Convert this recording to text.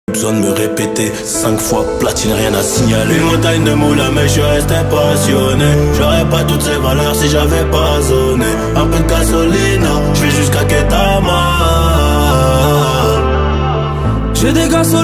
Besoin de me répéter 5 fois platine, rien à signaler. Une montagne de moula mais je suis resté passionné. J'aurais pas toutes ces valeurs si j'avais pas zoné. Un peu de gasolina, je vais jusqu'à Ketama. J'ai des gasolines.